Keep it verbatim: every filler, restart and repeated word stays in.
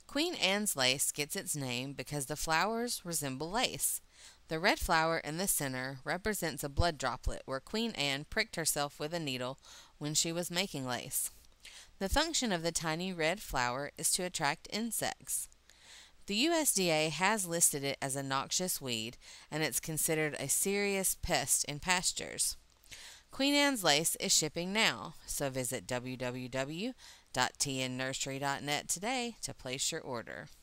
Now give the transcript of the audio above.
Queen Anne's lace gets its name because the flowers resemble lace. The red flower in the center represents a blood droplet where Queen Anne pricked herself with a needle when she was making lace. The function of the tiny red flower is to attract insects. The U S D A has listed it as a noxious weed, and it's considered a serious pest in pastures. Queen Anne's lace is shipping now, so visit w w w dot t n nursery dot net today to place your order.